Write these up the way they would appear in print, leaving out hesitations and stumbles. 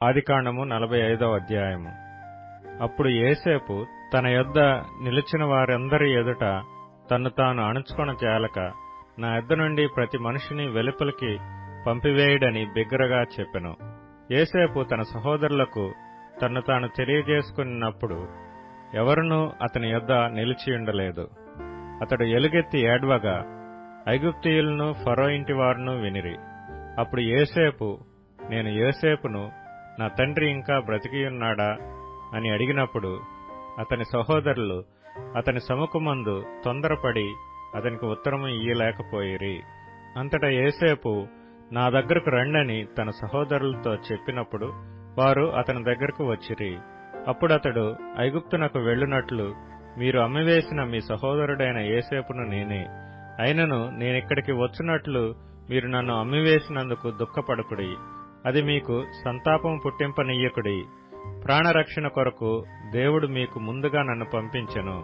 ఆదికాండము 45వ అధ్యాయము. అప్పుడు యోసేపు తన యొద్ద నిలిచిన వారందరి ఎదుట తన్ను తాను అణుచుకొన జాలక, నా యొద్ద నుండి ప్రతి మనిషిని వెలుపలికి పంపివేయుడని బిగ్గరగా చెప్పెను. యోసేపు తన సహోదరులకు తన్ను తాను తెలియజేసుకున్నప్పుడు ఎవరునూ అతని యొద్ద నిలిచియుండలేదు. అతడు ఎలుగెత్తి ఏడ్వగా ఐగుప్తీయులను ఫరో ఇంటి వారును వినిరి. అప్పుడు యోసేపు, నేను యోసేపును, నా తండ్రి ఇంకా బ్రతికియున్నాడా అని అడిగినప్పుడు అతని సహోదరులు అతని సముఖమందు తొందరపడి అతనికి ఉత్తరము ఇయ్యలేకపోయిరి. అంతటా యోసేపు, నా దగ్గరకు రండని తన సహోదరులతో చెప్పినప్పుడు వారు అతని దగ్గరకు వచ్చిరి. అప్పుడు అతడు, ఐగుప్తునకు వెళ్ళునట్లు మీరు అమ్మివేసిన మీ సహోదరుడైన యోసేపును నేనే. అయినను నేనిక్కడికి వచ్చునట్లు మీరు నన్ను అమ్మివేసినందుకు దుఃఖపడకుడి. అది మీకు సంతాపం పుట్టింపనీయకుడి. ప్రాణరక్షణ కొరకు దేవుడు మీకు ముందుగా నన్ను పంపించెను.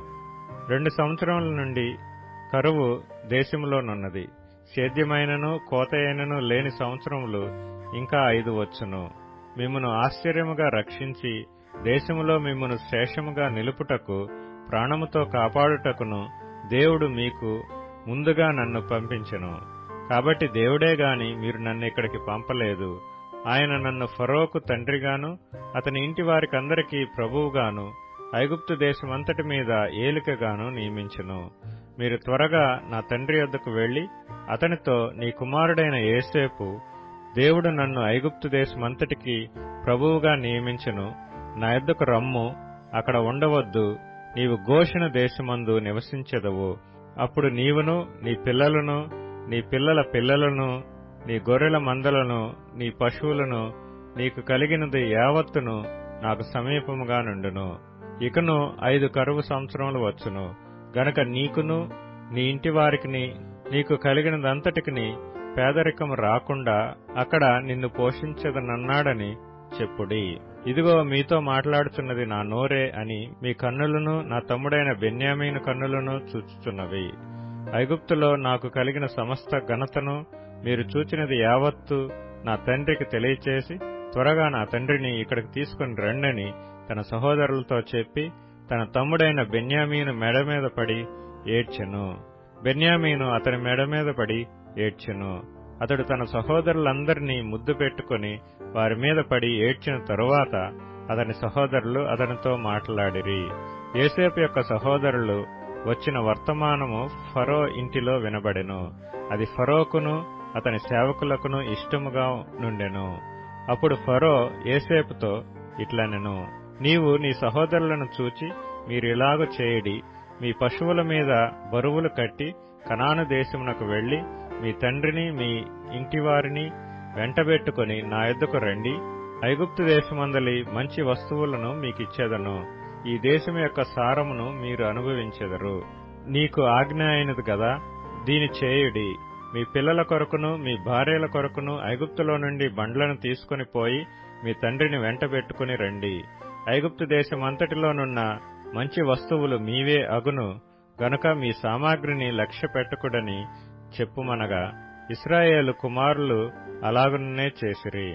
2 సంవత్సరముల నుండి కరువు దేశములోనున్నది. సేద్యమైనను కోతయైనను లేని సంవత్సరములు ఇంకా 5 వచ్చును. మిమ్మును ఆశ్చర్యముగా రక్షించి దేశములో మిమ్మును శేషముగా నిలుపుటకు ప్రాణముతో కాపాడుటకును దేవుడు మీకు ముందుగా నన్ను పంపించెను. కాబట్టి దేవుడే గాని మీరు నన్ను ఇక్కడికి పంపలేదు. ఆయన నన్ను ఫరోకు తండ్రిగాను అతని ఇంటి వారికందరికీ ప్రభువుగాను ఐగుప్తు దేశమంతటి మీద ఏలికగాను నియమించెను. మీరు త్వరగా నా తండ్రి యొద్దకు వెళ్లి అతనితో, నీ కుమారుడైన యోసేపు దేవుడు నన్ను ఐగుప్తు దేశమంతటికి ప్రభువుగా నియమించెను. నా యొద్దకు రమ్ము, అక్కడ ఉండవద్దు. నీవు గోషెను దేశమందు నివసించెదవు. అప్పుడు నీవును నీ పిల్లలను నీ పిల్లల పిల్లలను నీ గొర్రెల మందలను నీ పశువులను నీకు కలిగినది యావత్తును నాకు సమీపముగా నుండును. ఇకను 5 కరువు సంవత్సరములు వచ్చును గనుక నీకును నీ ఇంటి వారికిని నీకు కలిగినదంతటికిని పేదరికము రాకుండా అక్కడ నిన్ను పోషించదనన్నాడని చెప్పుడి. ఇదిగో మీతో మాట్లాడుచున్నది నా నోరే అని మీ కన్నులను నా తమ్ముడైన బెన్యామీను కన్నులను చూచుచున్నవి. ఐగుప్తులో నాకు కలిగిన సమస్త ఘనతను మీరు చూచినది యావత్తు నా తండ్రికి తెలియచేసి త్వరగా నా తండ్రిని ఇక్కడికి తీసుకుని రండని తన సహోదరులతో చెప్పి తన తమ్ముడైన బెన్యామీను మెడ మీద పడి ఏడ్చెను. బెన్యామీను అతని మెడ మీద పడి ఏడ్చెను. అతడు తన సహోదరులందరినీ ముద్దు పెట్టుకుని వారి మీద పడి ఏడ్చిన తరువాత అతని సహోదరులు అతనితో మాట్లాడిరి. యోసేపు యొక్క సహోదరులు వచ్చిన వర్తమానము ఫరో ఇంటిలో వినబడెను. అది ఫరోకును అతని సేవకులకును ఇష్టముగా నుండెను. అప్పుడు ఫరో యోసేపుతో ఇట్లనెను, నీవు నీ సహోదరులను చూచి మీరిలాగు చేయుడి. మీ పశువుల మీద బరువులు కట్టి కనాను దేశమునకు వెళ్లి మీ తండ్రిని మీ ఇంటివారిని వెంటబెట్టుకుని నా యొద్దకు రండి. ఐగుప్తు దేశమందలి మంచి వస్తువులను మీకిచ్చేదను. ఈ దేశం యొక్క సారమును మీరు అనుభవించెదరు. నీకు ఆజ్ఞ అయినది గదా, దీని చేయుడి. మీ పిల్లల కొరకును మీ భార్యల కొరకును ఐగుప్తులో నుండి బండ్లను తీసుకుని పోయి మీ తండ్రిని వెంటబెట్టుకుని రండి. ఐగుప్తు దేశమంతటిలోనున్న మంచి వస్తువులు మీవే అగును గనుక మీ సామాగ్రిని లక్ష్య పెట్టుకుడని చెప్పుమనగా ఇశ్రాయేలు కుమారులు అలాగునే చేసిరి.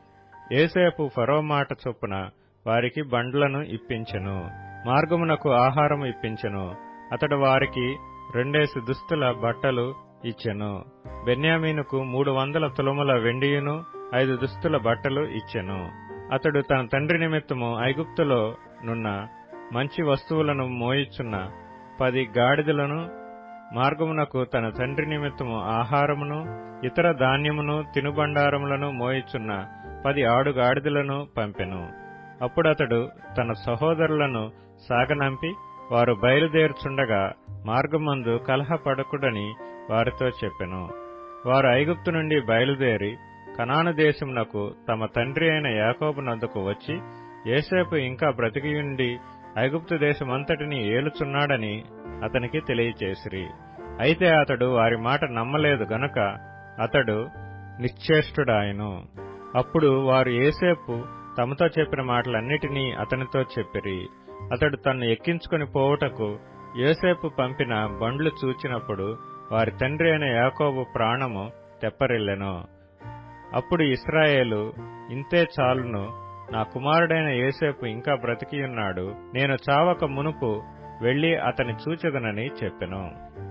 యోసేపు ఫరో మాట చొప్పున వారికి బండ్లను ఇప్పించెను, మార్గమునకు ఆహారము ఇప్పించెను. అతడు వారికి 2 దుస్తుల బట్టలు ఇచ్చెను. బెన్యామీనుకు 300 తులముల వెండియును 5 దుస్తుల బట్టలు ఇచ్చెను. అతడు తన తండ్రి నిమిత్తము ఐగుప్తులో నున్న మంచి వస్తువులను మోయిచున్న 10 గాడిదలను, మార్గమునకు తన తండ్రి నిమిత్తము ఆహారమును ఇతర ధాన్యమును తినుబండారములను మోయిచున్న 10 ఆడుగాడిదలను పంపెను. అప్పుడతడు తన సహోదరులను సాగనంపి వారు బయలుదేరుచుండగా మార్గమందు కలహపడకుడని వారితో చెప్పెను. వారు ఐగుప్తు నుండి బయలుదేరి కనాను దేశమునకు తమ తండ్రి అయిన యాకోబు నద్దకు వచ్చి యోసేపు ఇంకా బ్రతికియుండి ఐగుప్తు దేశమంతటిని ఏలుచున్నాడని అతనికి తెలియచేసిరి. అయితే అతడు వారి మాట నమ్మలేదు గనుక అతడు నిశ్చేష్టుడాయెను. అప్పుడు వారు యోసేపు తమతో చెప్పిన మాటలన్నిటినీ అతనితో చెప్పిరి. అతడు తన్ను ఎక్కించుకుని పోవుటకు యోసేపు పంపిన బండ్లు చూచినప్పుడు వారి తండ్రి అయిన యాకోబు ప్రాణము తెప్పరిల్లెను. అప్పుడు ఇశ్రాయేలు, ఇంతే చాలును, నా కుమారుడైన యోసేపు ఇంకా బ్రతికియున్నాడు, నేను చావక మునుపు వెళ్లి అతని చూచెదనని చెప్పెను.